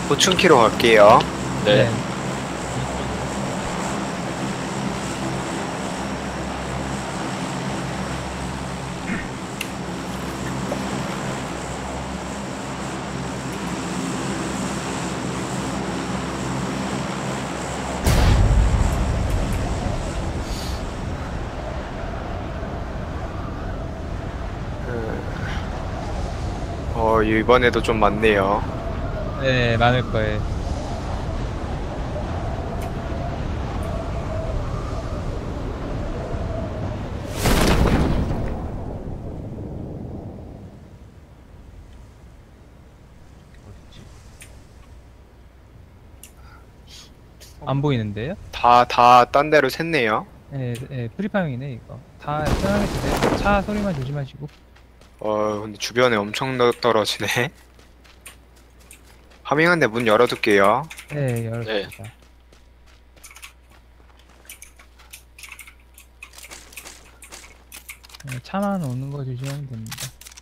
보충키로 갈게요. 네. 이번에도 좀 많네요. 네, 많을 거예요. 어딨지? 안 보이는데요? 다 딴 데로 샜네요. 네, 네, 프리파밍이네, 이거. 다 편하게 드세요. 차 소리만 조심하시고. 근데 주변에 엄청 떨어지네. 파밍한데 문 열어둘게요. 네, 열었습니다. 네, 차만 오는 거 조심하면 됩니다.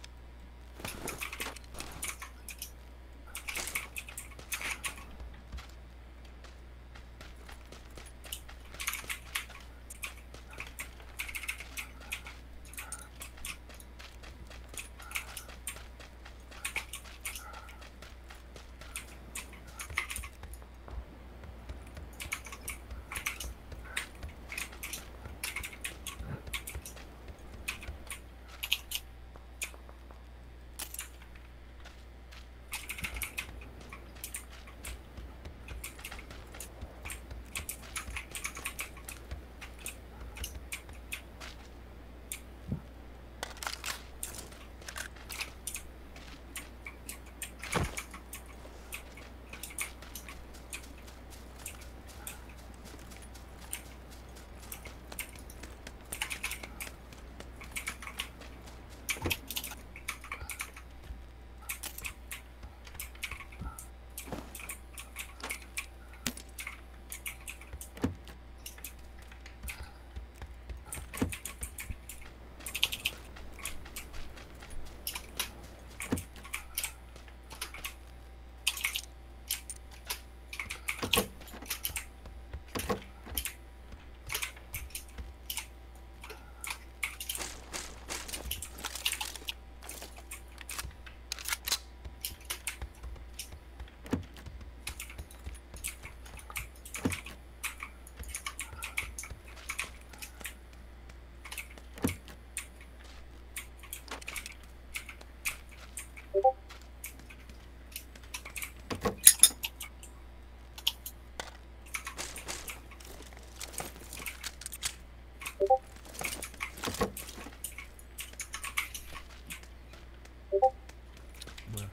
뭐야?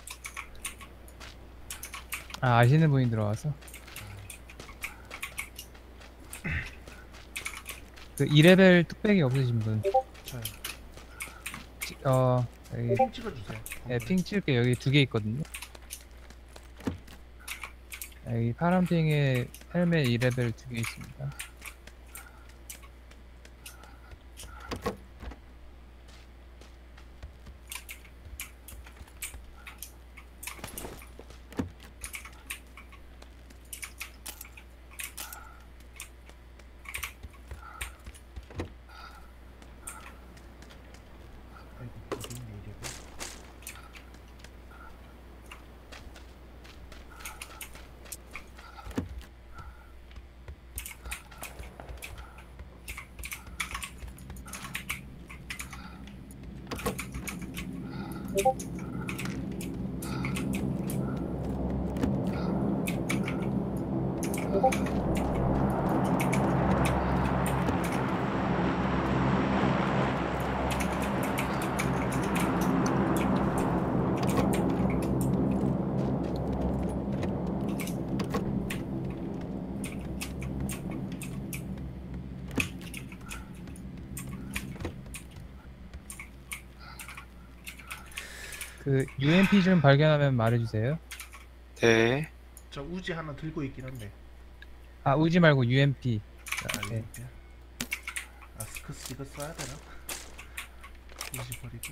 아, 아시는 분이 들어와서. 그 2레벨 뚝배기 없으신 분. 저요. 여기, 핑 찍어주세요. 네, 핑 칠게 여기 2개 있거든요. 여기 파란 핑에 헬멧 2레벨 2개 있습니다. 아이고, 어디 있네, 이래. 그 UMP 좀 발견하면 말해주세요. 네. 저 우지 하나 들고 있긴 한데. 아, 우지 말고 UMP. 아, 네. 이거. 아, 스크스 이거 써야 되나? 우지 버리고.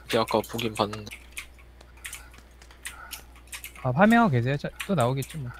아까 보긴 봤는데. 아, 파밍하고 계세요? 또 나오겠지 뭐.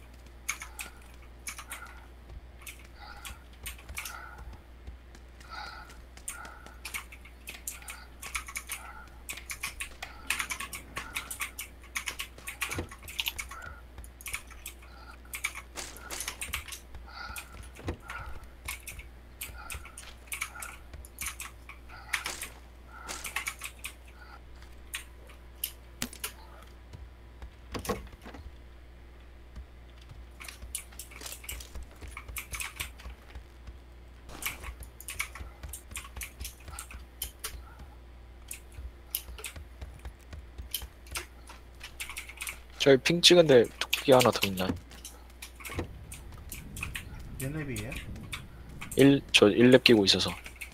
저기 핑 찍은데 토끼 하나 더 있나요? 연랩이에요? 저 1렙 끼고 있어서.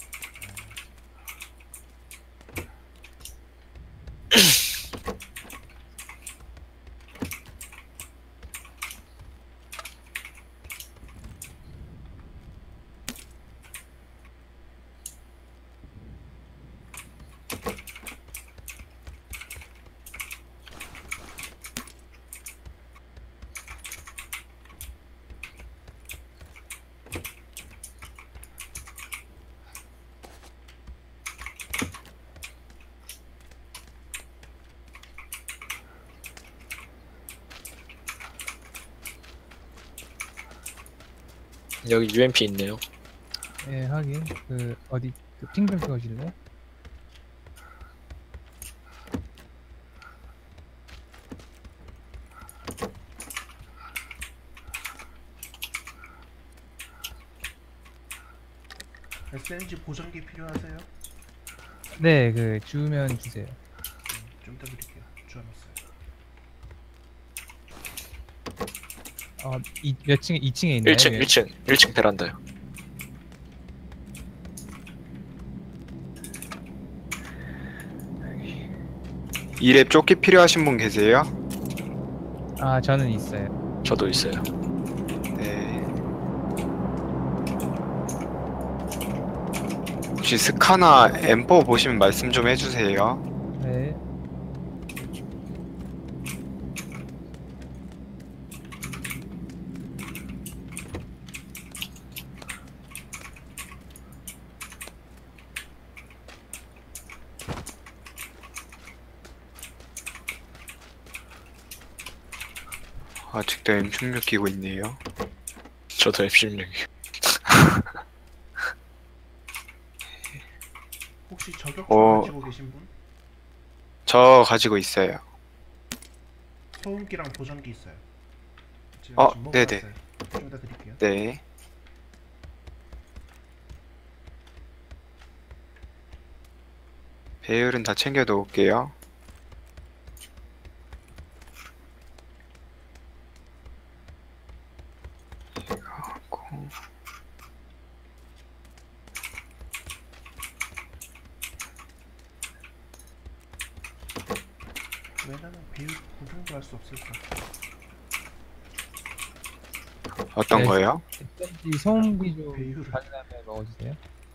여기 UMP 있네요. 예, 하긴. 어디, 핑좀 찍어줄래요? SMG 보정기 필요하세요? 네, 주면 주세요. 좀 더 드릴게요. 주워놨어요. 몇 층에, 2층에 있나요? 1층, 예. 1층 베란다요. 이랩 조끼 필요하신 분 계세요? 아, 저는 있어요. 저도 있어요. 네. 혹시 스카나 M4 보시면 말씀 좀 해주세요. 네. 아직도 M16 끼고 있네요. 저도 F16이요. 혹시 저격총 어. 가지고 계신 분? 저 가지고 있어요. 소음기랑 보정기 있어요. 지금 네네. 좀 이따 드릴게요. 네. 배율은 다 챙겨 놓을게요. 왜 나는 배율 구분도 할 수 없을까? 어떤 네. 거요? 이 소음기 좀 배율을 가능하면 먹어주세요.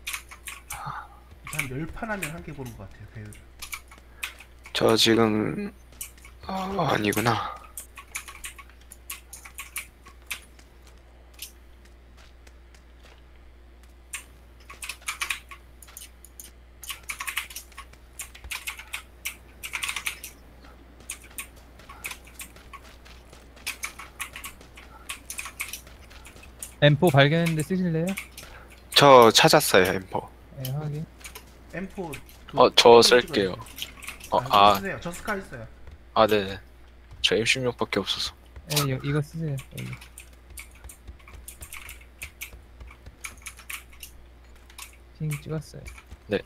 한 10판 하면 한 개 보는 것 같아요. 배율을. 저 지금 아니구나. M4 발견했는데 쓰실래요? 저 찾았어요, M4. 네, 확인. M4 저 쓸게요. 아, 쓰세요. 저 스카 있어요. 네네. 저 M16밖에 없어서. 네, 이거 쓰세요. 여기. 핑 찍었어요. 네.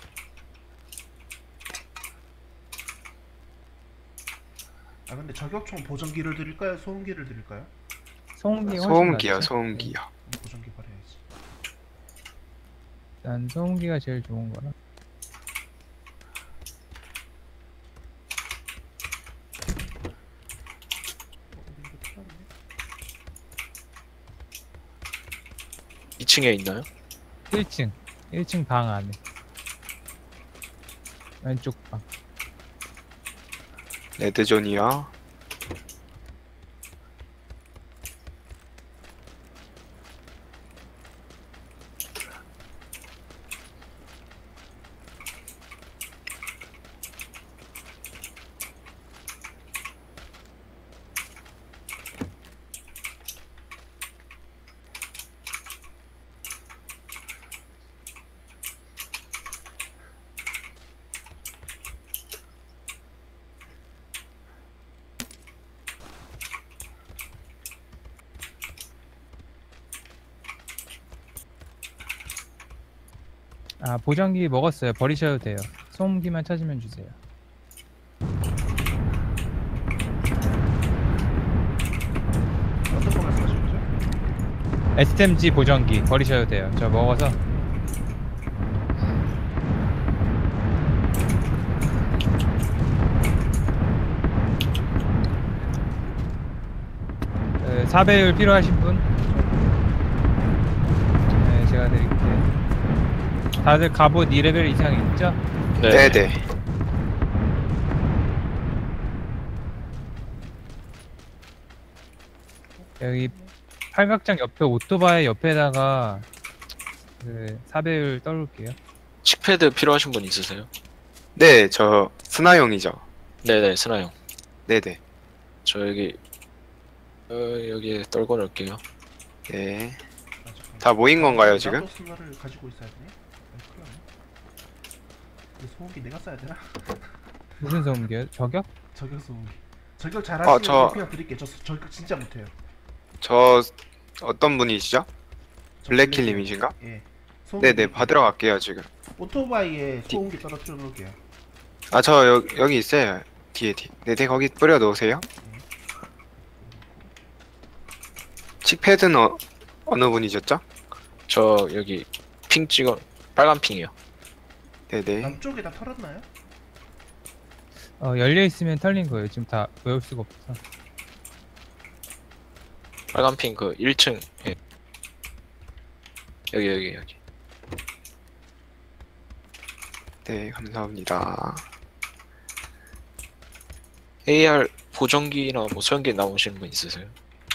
아 근데 저격총 보정기를 드릴까요? 소음기를 드릴까요? 소음기 훨씬 소음기요, 낫죠? 소음기요. 보정기 버려야지. 난 소음기가 제일 좋은 거라. 이거 틀렸네. 2층에 있나요? 1층 방 안에. 왼쪽 방. 레드존이요. 아, 보정기 먹었어요. 버리셔도 돼요. 소음기만 찾으면 주세요. 어떤 거 말씀하시죠? SMG 보정기 버리셔도 돼요. 저 먹어서. 그 4배율 필요하신 분? 네, 제가 드릴게요. 다들 갑옷 2레벨 이상 있죠? 네. 네네. 여기 팔각정 옆에 오토바이 옆에다가 그 4배율 떨굴게요. 칙패드 필요하신 분 있으세요? 네, 저 스나용이죠. 네네, 스나형. 네네. 저 여기 여기에 떨궈 놓을게요. 네. 아, 잠깐만. 다 모인 건가요 지금? 나도 스나를 가지고 있어야 되네. 큰일 났네. 이 소음기 내가 써야 되나? 무슨 소음기요? 저격? 저격 소음기. 저격 잘하시면 저- 그냥 드릴게요. 저 저격 진짜 못해요. 저 어떤 분이시죠? 저 블랙킬님이신가? 예. 소음기 네네, 드릴게요. 받으러 갈게요 지금. 오토바이에 소음기 떨어뜨려 놓을게요. 아, 저 여기 있어요. 뒤에. 네네, 거기 뿌려 놓으세요. 칙패드는 어느 분이셨죠? 저 여기 핑 찍어 빨간 핑이요. 네네. 남쪽에 다 털었나요? 열려 있으면 털린 거예요. 지금 다 외울 수가 없어. 빨간 핑 그 1층. 예. 여기. 네, 감사합니다. AR 보정기나 뭐 소형기 나오시는 분 있으세요?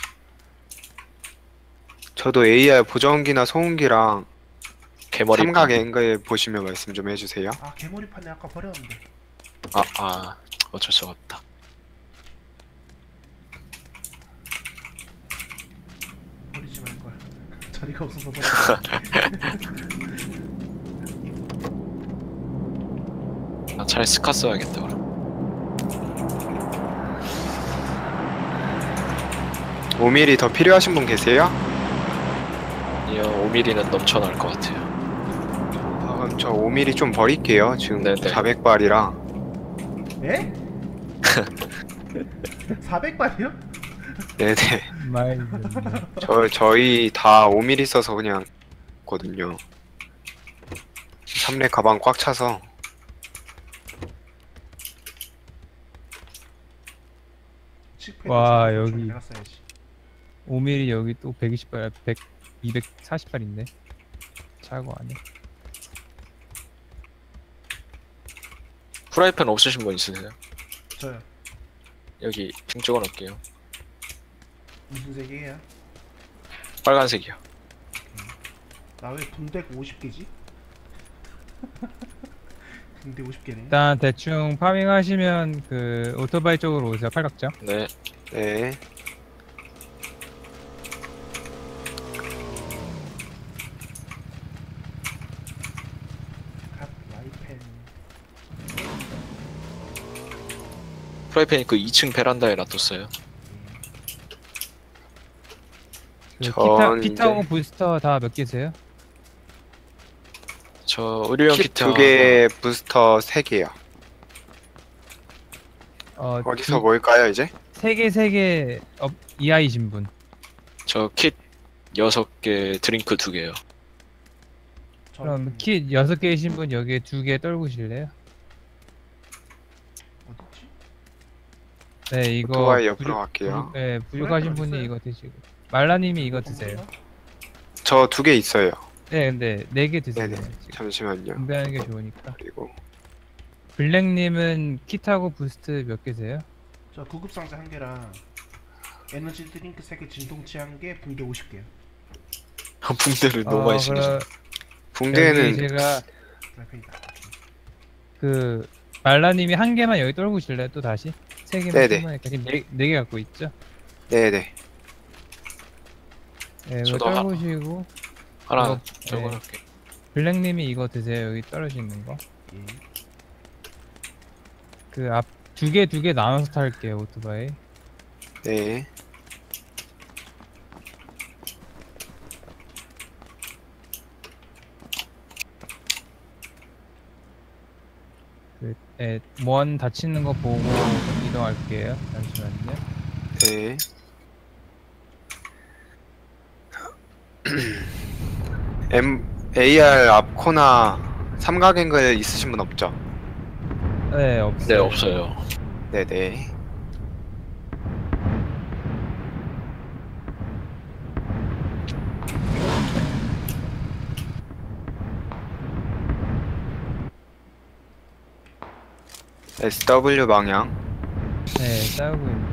저도 AR 보정기나 소음기랑 개머리 삼각 앵글 보시면 말씀 좀 해주세요. 아 개머리판에 아까 버렸는데. 어쩔 수가 없다. 버리지 말걸. 자리가 없어서 버렸어. 차라리 스카 써야겠다 그럼. 5mm 더 필요하신 분 계세요? 아니요, 5mm는 넘쳐날 것 같아요. 아, 그럼 저 5mm 좀 버릴게요. 지금 네네. 400발이라. 예? 400발이요? 네네. 말. 저희 다 5mm 써서 그냥 거든요. 3렙 가방 꽉 차서. 와, 여기. 내가 써야지. 5mm 여기 또 120발, 240발 있네. 차고 안에. 프라이팬 없으신 분 있으세요? 저요. 여기 핑 찍어 놓을게요. 무슨 색이에요? 빨간색이요. 나 왜 군대 50개지? 군대 50개네. 일단 대충 파밍하시면 그 오토바이 쪽으로 오세요. 팔각정. 네. 네. 갓 라이펜. 프라이팬이 그 2층 베란다에 놔뒀어요. 그 전 키타고 이제- 부스터 다 몇 개세요? 저 의료용 킷 키트 2개, 부스터 3개요. 어디서 두- 모일까요 이제? 세 개 이하이신 분. 저킷 6개, 드링크 2개요. 그럼 킷 6개이신 분 여기에 2개 떨구실래요? 어딨지? 네, 이거 오토바이 옆으로 갈게요. 네, 부족하신 프라이팬 분이 어딨어요? 이거 드시고. 말라님이 이거 드세요. 저 2개 있어요. 네, 근데 4개 드세요. 네네. 지금. 잠시만요. 분배하는 게 좋으니까. 그리고 블랙님은 킷하고 부스트 몇 개세요? 저 구급 상자 1개랑 에너지 드링크 3개, 진동치 1개, 붕대 50개요. 붕대를 너무 많이 챙기죠. 여기 붕대는 제가 라이프이다. 그 말라님이 한 개만 여기 떨고 실래요? 또 다시? 세 개만 네네. 충분하니까 지금 네 개 갖고 있죠? 네네. 네, 이거 저도 떨구시고 하나 이거, 들고 네. 갈게. 블랙님이 이거 드세요. 여기 떨어져 있는 거. 예. 그 앞 두 개 나눠서 탈게요. 오토바이. 네. 원 다치는 거 보고 이동할게요. 잠시만요. 네. AR 앞 코나 삼각앵글 있으신 분 없죠? 네, 없어요. 네, 없어요. 네네. SW 방향. 네, 싸우고 있는.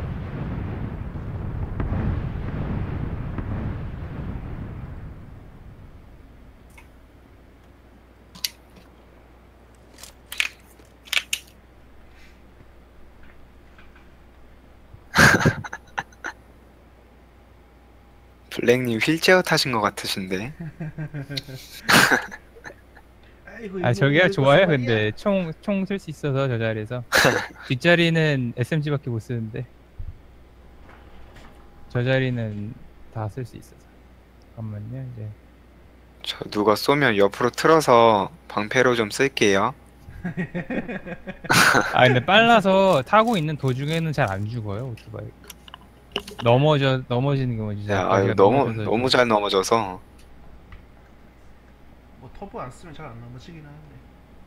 블랙님 휠체어 타신 것 같으신데. 아이고, 아, 이거 저기야 이거 좋아요. 소리야. 근데 총 쓸 수 있어서 저 자리에서. 뒷자리는 SMG밖에 못 쓰는데 저 자리는 다 쓸 수 있어서. 잠깐만요. 이제 저 누가 쏘면 옆으로 틀어서 방패로 좀 쓸게요. 아 근데 빨라서 타고 있는 도중에는 잘 안 죽어요 오토바이. 넘어지는 게 뭐지? 야, 아유, 너무 잘 넘어져서. 뭐 터보 안 쓰면 잘 안 넘어지긴 하는데.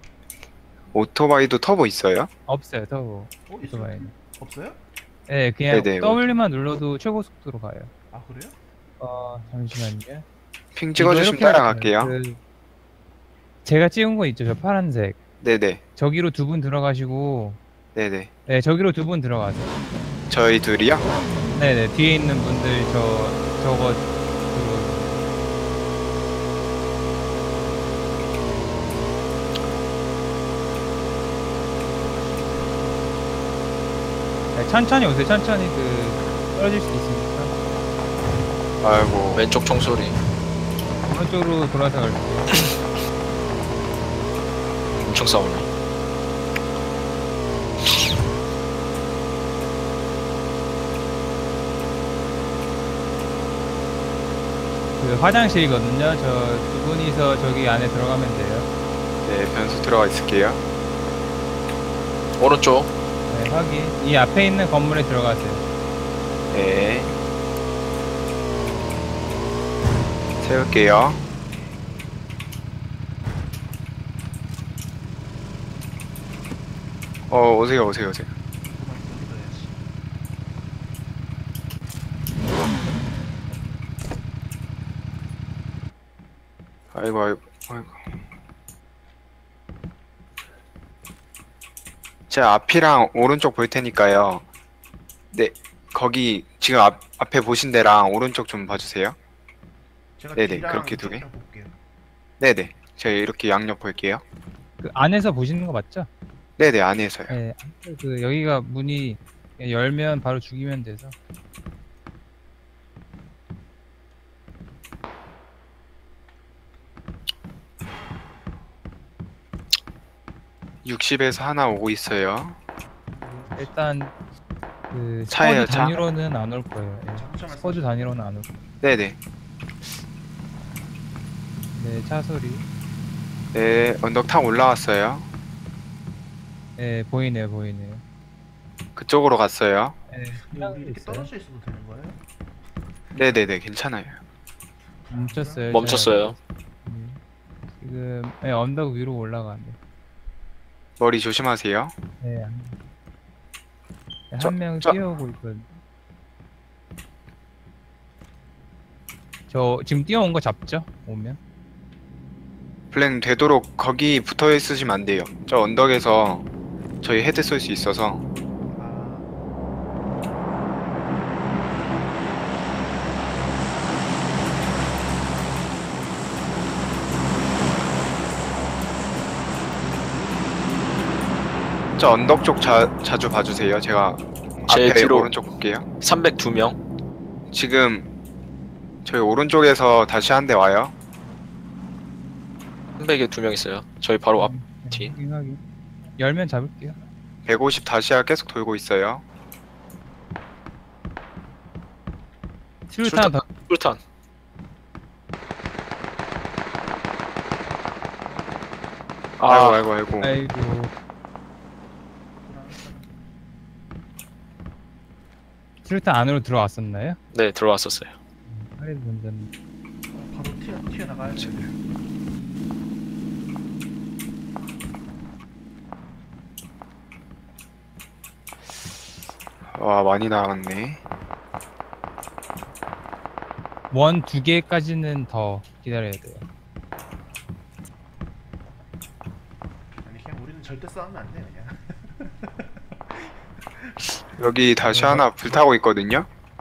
오토바이도 터보 있어요? 없어요 터보 있어요? 오토바이는. 없어요? 네 그냥 네네, W만 눌러도 최고 속도로 가요. 아 그래요? 잠시만요. 핑 찍어주시면 이거 이렇게 따라갈게요. 하면 제가 찍은 거 있죠 저 파란색. 네네. 저기로 두 분 들어가시고 네네. 네 저기로 두 분 들어가세요. 저희 둘이요? 네네 뒤에 있는 분들 저거 네, 천천히 오세요. 천천히 떨어질 수도 있으니까 아이고. 왼쪽 총소리. 오른쪽으로 돌아서 갈게요. 엄청 싸우네. 그 화장실이거든요. 저 두 분이서 저기 안에 들어가면 돼요. 네, 변수 들어가 있을게요. 오른쪽. 네, 확인. 이 앞에 있는 건물에 들어가세요. 네. 세울게요. 오세요. 그만 여기 넣어야지. 아이고. 제 앞이랑 오른쪽 볼 테니까요. 네, 거기 지금 앞에 보신 데랑 오른쪽 좀 봐주세요. 제가 네네, 뒤랑 그렇게 두 개. 이쪽이랑 볼게요. 네네. 제가 이렇게 양옆 볼게요. 그 안에서 보시는 거 맞죠? 네네, 안에서요. 네. 그 여기가 문이 열면 바로 죽이면 돼서. 60에서 하나 오고 있어요. 일단 그 차예요, 스쿼드 차? 단위로는 안 올 거예요. 예. 잠깐만. 스쿼드 단위로는 안 올 거예요. 네네. 네, 차 소리. 네, 언덕 탑 올라왔어요. 네, 보이네요. 그쪽으로 갔어요. 네, 우리 이렇게 떨어져 있어도 되는 거예요? 네네네, 괜찮아요. 멈췄어요. 멈췄어요. 지금 네, 언덕 위로 올라가네. 머리 조심하세요. 네, 저- 한 명 저- 뛰어오고 있거든. 저 지금 뛰어온 거 잡죠? 오면. 블랙 되도록 거기 붙어 있으시면 안 돼요. 저 언덕에서 저희 헤드 쏠 수 있어서. 아, 저 언덕 쪽 자주 봐주세요. 제가 제 앞에 뒤로 오른쪽 볼게요. 302명. 지금 저희 오른쪽에서 다시 한 대 와요. 300에 2명 있어요. 저희 바로 앞. 뒤. 확인. 열면 잡을게요. 150 다시야 계속 돌고 있어요. 수류탄 더. 술탄. 아, 아이고. 아이고. 수류탄 안으로 들어왔었나요? 네, 들어왔었어요. 할인 운전. 바로 튀어나가야 돼. 와 많이 나갔네. 원 2개까지는 더 기다려야 돼요. 아니 그냥 우리는 절대 싸우면 안 돼 그냥. 여기 다시 하나 불타고 있거든요.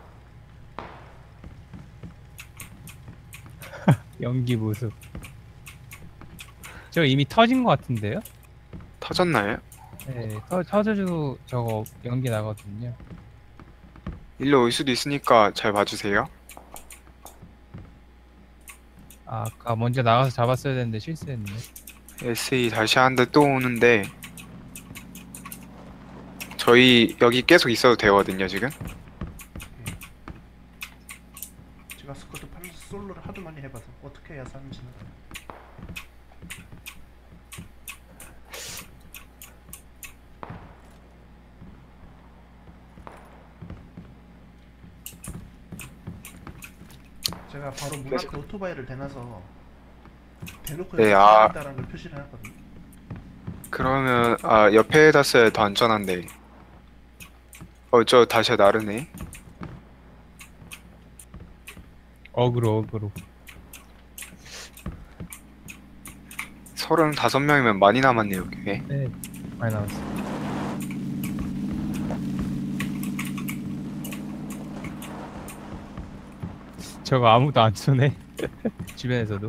연기 모습. 저 이미 터진 것 같은데요? 터졌나요? 네, 터져도 저거 연기 나거든요. 일로 올 수도 있으니까 잘 봐주세요. 아, 아까 먼저 나가서 잡았어야 되는데 실수했네. SE 다시 한 대 또 오는데 저희 여기 계속 있어도 되거든요 지금. 제가 스쿼드 파면서 솔로를 하도 많이 해봐서 어떻게 해야 사는지는. 제가 바로 문 앞에 오토바이를 대놔서 대놓고 네, 여기서 있다라는 걸 표시를 해놨거든요. 그러면 옆에다 써야 더 안전한데. 저 다시 나르네. 어그로. 35명이면 많이 남았네요 여기. 네, 많이 나왔어. 저거 아무도 안 쏘네. 주변에서도.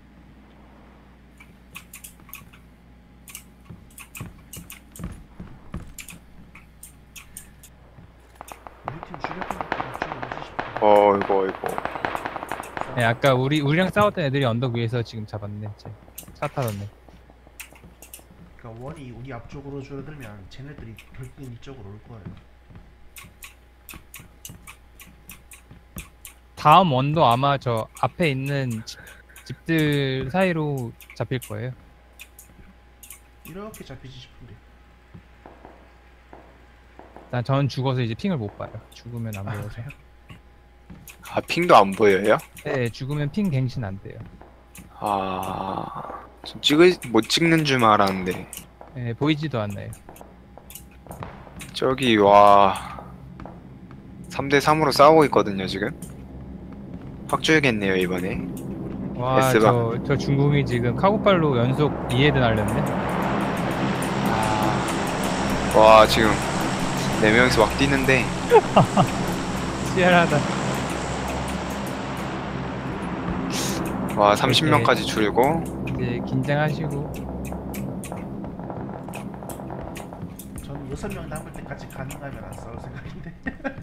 우리 팀 주력팀 좀 이거. 네, 아까 우리랑 싸웠던 애들이 언덕 위에서 지금 잡았네. 차 타던네. 그러니까 원이 우리 앞쪽으로 줄어들면 쟤네들이 결국엔 이쪽으로 올 거예요. 다음 원도 아마 저 앞에 있는 집들 사이로 잡힐 거예요. 이렇게 잡히지 싶은데. 일단 전 죽어서 이제 핑을 못 봐요. 죽으면 안 보여서. 핑도 안 보여요? 네, 죽으면 핑 갱신 안 돼요. 못 찍는 줄만 알았는데. 네, 보이지도 않나요. 저기 와 3대 3으로 싸우고 있거든요 지금. 확 줄겠네요 이번에. 와, S가. 저 중국이 지금 카고팔로 연속 2헤드 날렸네. 와 지금 4명이서 막 뛰는데. 치열하다. 와 30명까지 줄고. 이제 긴장하시고. 저는 6명 남을 때까지 가능하면 안 싸울 생각인데.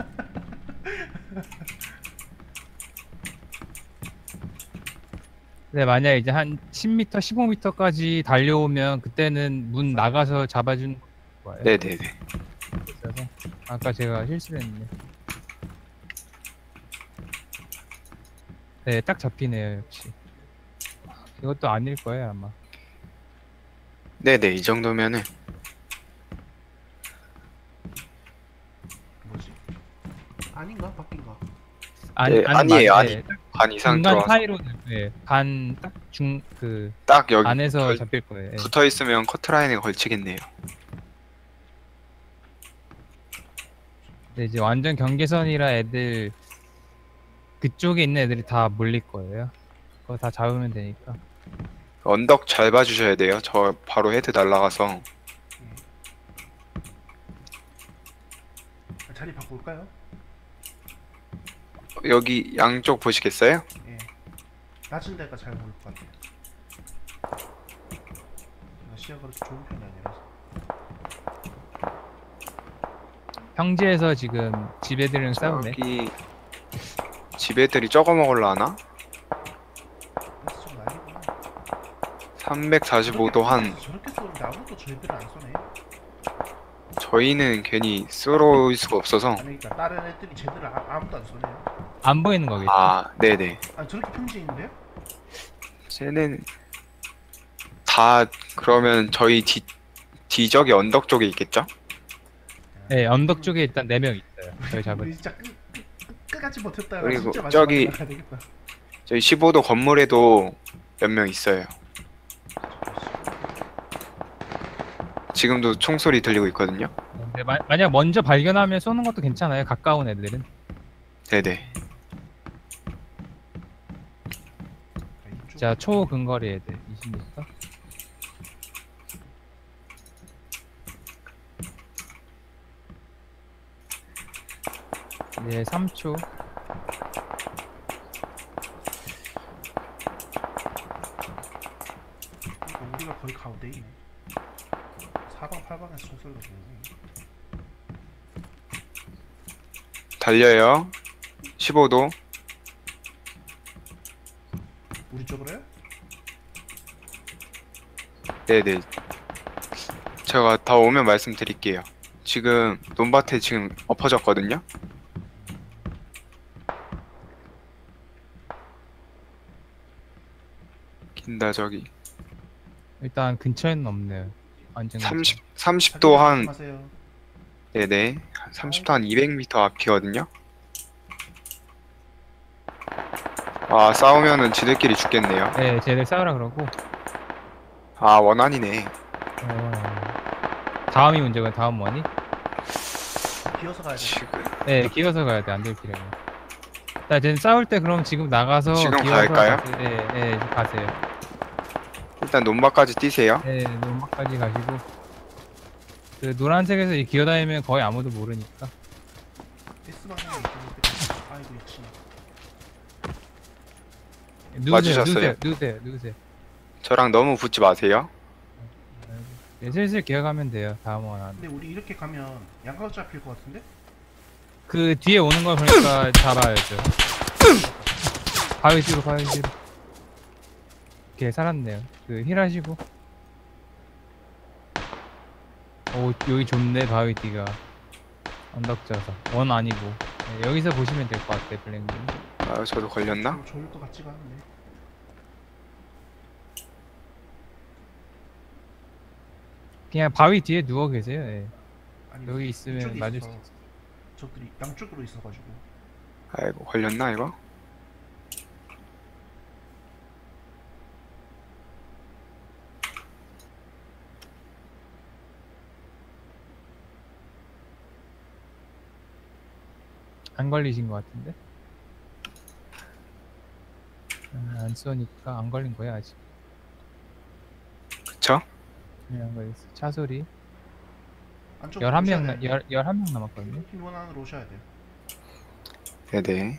네, 만약 이제 한 10m, 15m까지 달려오면 그때는 문 나가서 잡아주는 거예요. 네네네. 그래서 아까 제가 실수를 했네. 네, 딱 잡히네요, 역시. 이것도 아닐 거예요, 아마. 네네 이 정도면은. 뭐지? 아닌가? 바뀐가? 네, 아니에요, 네, 반 이상 중간 들어와서 사이로, 네, 반 딱 딱 여기 안에서 잡힐 거예요. 예. 붙어 있으면 커트라인에 걸치겠네요. 네, 이제 완전 경계선이라 애들 그쪽에 있는 애들이 다 몰릴 거예요. 그거 다 잡으면 되니까. 언덕 잘 봐주셔야 돼요. 저 바로 헤드 날라가서. 자리 바꿀까요? 여기 양쪽 보시겠어요? 예. 낮은 데가 잘 보일 것 같아요. 제가 시야가 그렇게 좋은 편이 아니라서. 평지에서 지금 집 애들이랑 싸우네. 저기 집 애들이 적어 먹을라나? 그래서 좀 난리구나. 345도 한 저렇게 쏘는데 아무도 저희들을 안 쏘네. 저희는 괜히 쏘러올 수가 없어서. 아니 그러니까 다른 애들이 쟤들을 아무도 안 쏘네요. 안 보이는 거겠지. 아 네네. 아니 저렇게 평지에 있는데요? 쟤는 다 그러면 저희 뒤적이 언덕 쪽에 있겠죠? 네, 언덕 쪽에 일단 4명 있어요. 저희 우리 잡은. 진짜 끝까지 버텼다가 그리고 진짜 저기- 마지막에 나가야 되겠다. 저희 15도 건물에도 몇 명 있어요. 지금도 총소리 들리고 있거든요. 근데 만약 먼저 발견하면 쏘는 것도 괜찮아요. 가까운 애들은. 네네. 자, 초근거리 애들 20m. 이제 3초. 우리가 거의 가운데 있네. 4방 8방에서 총소리가 들리네. 달려요. 15도. 우리 쪽으로요? 네네. 제가 다 오면 말씀드릴게요. 지금 논밭에 지금 엎어졌거든요. 긴다 저기. 일단 근처에는 없네요. 완전 30도 한 하세요. 네네. 30도 한 200m 앞이거든요. 아 싸우면은 지들끼리 죽겠네요. 네, 쟤들 싸우라 그러고. 아 원한이네. 다음이 문제가 다음 원이? 기어서 가야 돼. 지금 네, 기어서 가야 돼. 안 될 필요해. 자, 쟤는 싸울 때 그럼 지금 나가서 지금 기어서 갈까요? 네, 네, 가세요. 일단 논밭까지 뛰세요. 네, 논막까지 가시고. 그 노란색에서 이 기어다니면 거의 아무도 모르니까. S 방향에 있는데. 아이고 역시. 맞으셨어요? 누우세요. 저랑 너무 붙지 마세요. 네, 슬슬 기어가면 돼요. 다음 원. 근데 우리 이렇게 가면 양각 잡힐 것 같은데? 그 뒤에 오는 걸 보니까 잡아야죠. 바위 뒤로. 오케이, 살았네요. 그 힐 하시고. 오, 여기 좋네, 바위 뒤가. 언덕 져서. 원 아니고. 네, 여기서 보시면 될 것 같아, 블랙님. 아 저도 걸렸나? 별로 좋을 것 같지가 않네. 그냥 바위 뒤에 누워 계세요. 예. 아니, 여기 있으면 이쪽에 맞을 있어서 수 있어. 적들이 양쪽으로 있어가지고. 아이고 걸렸나 이거? 안 걸리신 것 같은데? 안 쏘니까 안 걸린 거야, 아직. 그쵸? 네, 안 걸렸어. 차 소리. 안쪽으로 11명, 오셔야 돼요. 11명 남았거든요. 흰원 안으로 오셔야 돼요. 네네.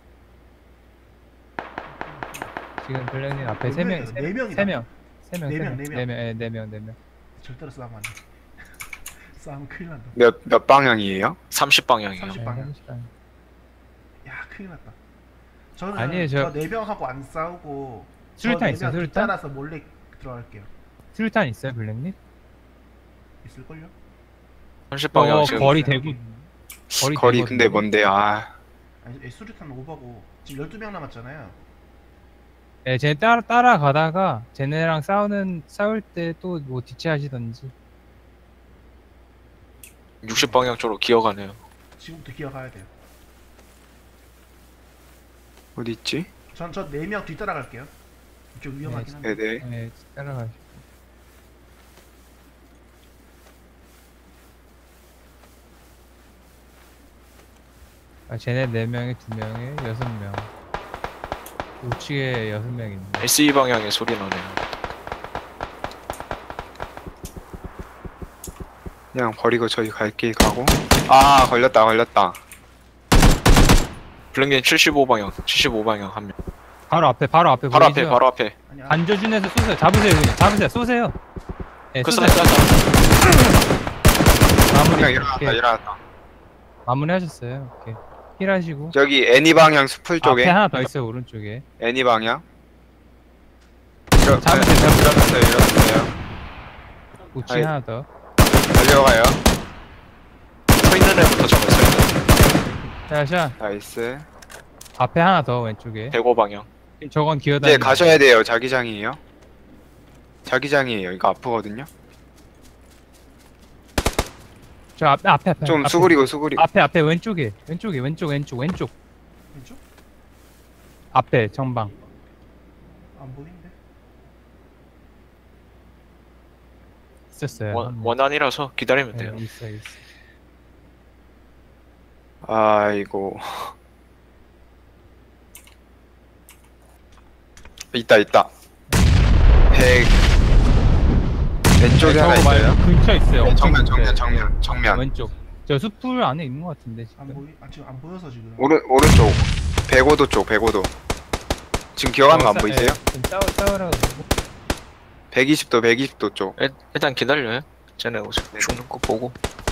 지금 블랙님 앞에 몇 3명, 명이야? 네 명이다. 3명. 네 명, 네 명. 4명. 절대로 싸우면 안 돼. 싸우면 큰일 난다. 몇 방향이에요? 30방향이요. 30 방향. 야 큰일 났다. 저는 아니에요, 저 저- 4명하고 안 싸우고 수류탄 있어요, 수류탄? 따라서 몰래 들어갈게요. 수류탄 있어요, 블랙님? 있을걸요? 30방향 지금 거리 대고. 거리 되거든요. 근데 뭔데? 아 아니 수류탄 오버고 지금 12명 남았잖아요. 네, 쟤 따라가다가 쟤네랑 싸울 때 또 뭐 뒤치하시던지. 60방향 쪽으로 기어가네요. 지금부터 기어가야 돼요. 어디 있지? 저 4명 뒤따라갈게요. 이쪽 위험하긴 한데. 네네. 네, 따라가시고. 아, 쟤네 4명에 2명에 6명. 우측에 6명 있네. SE 방향에 소리 나네요. 그냥 버리고 저희 갈 길 가고. 아 걸렸다. 블랙님 75방향 한 명. 바로 앞에 바로 앞에, 보이죠? 바로 앞에. 아니 반저준에서 쏘세요. 잡으세요, 그냥. 잡으세요. 쏘세요. 네, 그 쏘세요. 사이트 그냥 마무리. 일어났다. 오케이. 일어났다. 마무리하셨어요. 오케이. 힐하시고. 저기 애니 방향 수풀 쪽에 앞에 하나 더 있어요, 오른쪽에. 애니 방향. 잡으세요, 이러면서요. 우측 아이. 하나 더. 달려가요. 서 있는 애부터 잡아, 서 있는 자, 샷. 나이스. 앞에 하나 더, 왼쪽에. 105 방향. 저건 이제 기어다니는. 가셔야 돼요. 자기장이에요. 자기장이에요. 이거 아프거든요. 저 앞에. 좀 앞에. 수그리고. 앞에, 왼쪽. 왼쪽? 앞에, 정방. 안 보이는데? 있었어요. 원안이라서 기다리면 돼요. 네, 있어. 아이고. 있다. 100. 왼쪽에 하나 저거 말고 있어요. 근처 있어요. 네, 엄청 정면. 근처에. 정면. 왼쪽. 저 숲풀 안에 있는 것 같은데, 안 지금. 보이? 지금 안 보여서 지금. 오른쪽. 105도 쪽, 105도. 지금 기어가는 거 안 보이세요? 좀 싸우라고. 120도 쪽. 일단 기다려요. 쟤네 오죠. 네. 죽는 거 보고.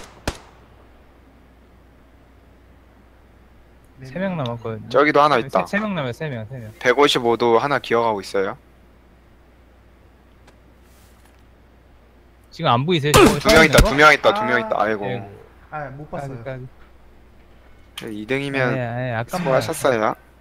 3명 남았거든요. 저기도 하나 있다. 3명 남아요, 3명. 155도 하나 기어가고 있어요. 지금 안 보이세요? 2명 있다. 2명 있다. 아이고. 네. 못 봤어요. 2등이면 아까 수고하셨어요.